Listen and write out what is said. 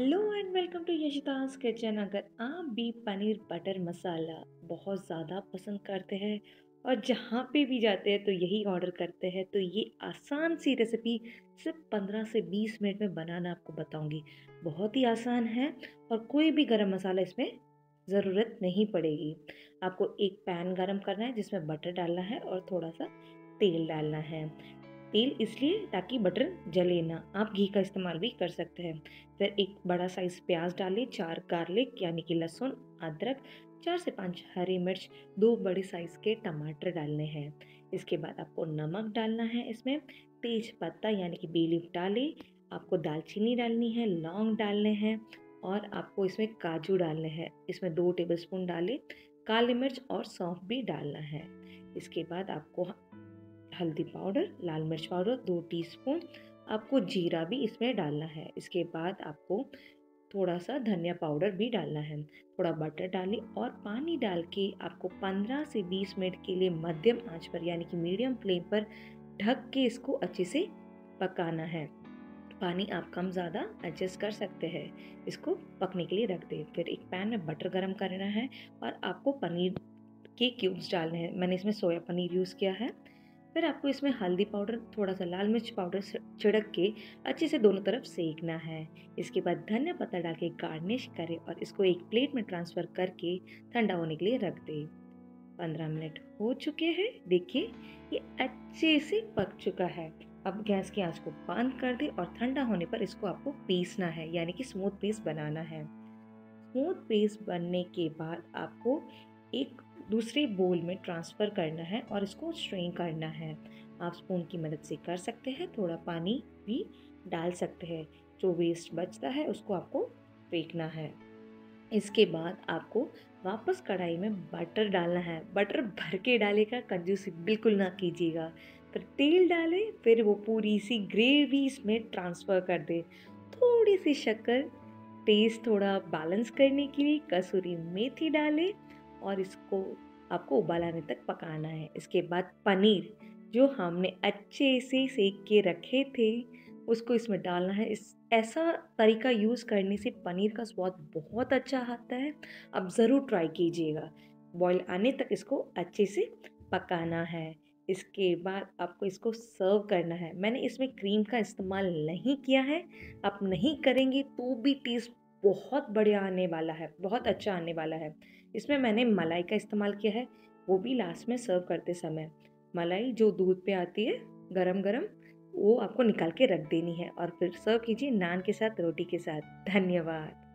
Hello and welcome to Yashita's kitchen. अगर आप भी पनीर बटर मसाला बहुत ज़्यादा पसंद करते हैं और जहाँ पे भी जाते हैं तो यही ऑर्डर करते हैं, तो ये आसान सी रेसिपी सिर्फ 15 से 20 मिनट में बनाना आपको बताऊंगी। बहुत ही आसान है और कोई भी गरम मसाला इसमें ज़रूरत नहीं पड़ेगी। आपको एक पैन गरम करना है जिसमें बटर डालना है और थोड़ा सा तेल डालना है। तेल इसलिए ताकि बटर जले ना, आप घी का इस्तेमाल भी कर सकते हैं। फिर एक बड़ा साइज प्याज डालें, 4 गार्लिक यानी कि लहसुन, अदरक, 4 से 5 हरी मिर्च, 2 बड़े साइज के टमाटर डालने हैं। इसके बाद आपको नमक डालना है, इसमें तेज पत्ता यानी कि बे लीफ डालें, आपको दालचीनी डालनी है, लौंग डालने हैं और आपको इसमें काजू डालने हैं। इसमें 2 टेबलस्पून डालें, काली मिर्च और सौंफ भी डालना है। इसके बाद आपको हल्दी पाउडर, लाल मिर्च पाउडर 2 टीस्पून, आपको जीरा भी इसमें डालना है। इसके बाद आपको थोड़ा सा धनिया पाउडर भी डालना है। थोड़ा बटर डालें और पानी डाल के आपको 15 से 20 मिनट के लिए मध्यम आंच पर यानी कि मीडियम फ्लेम पर ढक के इसको अच्छे से पकाना है। पानी आप कम ज़्यादा एडजस्ट कर सकते हैं। इसको पकने के लिए रख दें। फिर एक पैन में बटर गरम करना है और आपको पनीर के क्यूब्स डालने हैं। मैंने इसमें सोया पनीर यूज़ किया है। फिर आपको इसमें हल्दी पाउडर, थोड़ा सा लाल मिर्च पाउडर छिड़क के अच्छे से दोनों तरफ सेकना है। इसके बाद धनिया पत्ता डाल के गार्निश करें और इसको एक प्लेट में ट्रांसफ़र करके ठंडा होने के लिए रख दें। 15 मिनट हो चुके हैं, देखिए ये अच्छे से पक चुका है। अब गैस की आंच को बंद कर दें और ठंडा होने पर इसको आपको पीसना है यानी कि स्मूथ पेस्ट बनाना है। स्मूथ पेस्ट बनने के बाद आपको एक दूसरे बोल में ट्रांसफ़र करना है और इसको स्ट्रेन करना है। आप स्पून की मदद से कर सकते हैं, थोड़ा पानी भी डाल सकते हैं। जो वेस्ट बचता है उसको आपको फेंकना है। इसके बाद आपको वापस कढ़ाई में बटर डालना है। बटर भर के डालेगा, कंजूसी बिल्कुल ना कीजिएगा। फिर तेल डालें, फिर वो पूरी सी ग्रेवी इसमें ट्रांसफ़र कर दें। थोड़ी सी शक्कर, टेस्ट थोड़ा बैलेंस करने के लिए कसूरी मेथी डालें और इसको आपको उबाल आने तक पकाना है। इसके बाद पनीर जो हमने अच्छे से सेक के रखे थे उसको इसमें डालना है। इस ऐसा तरीका यूज़ करने से पनीर का स्वाद बहुत अच्छा आता है। आप ज़रूर ट्राई कीजिएगा। बॉईल आने तक इसको अच्छे से पकाना है। इसके बाद आपको इसको सर्व करना है। मैंने इसमें क्रीम का इस्तेमाल नहीं किया है। आप नहीं करेंगे तो भी टेस्ट बहुत बढ़िया आने वाला है, बहुत अच्छा आने वाला है। इसमें मैंने मलाई का इस्तेमाल किया है, वो भी लास्ट में सर्व करते समय। मलाई जो दूध पे आती है गरम-गरम, वो आपको निकाल के रख देनी है और फिर सर्व कीजिए नान के साथ, रोटी के साथ। धन्यवाद।